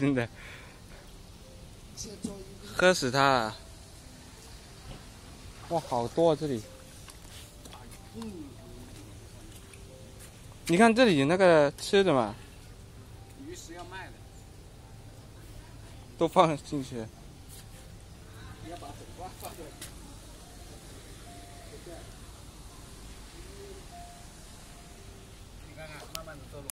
真的，喝死它了！哇，好多啊这里。你看这里有那个吃的嘛， 鱼食要卖的， 都放进去。 要把整罐放进去。你看看，慢慢的走路。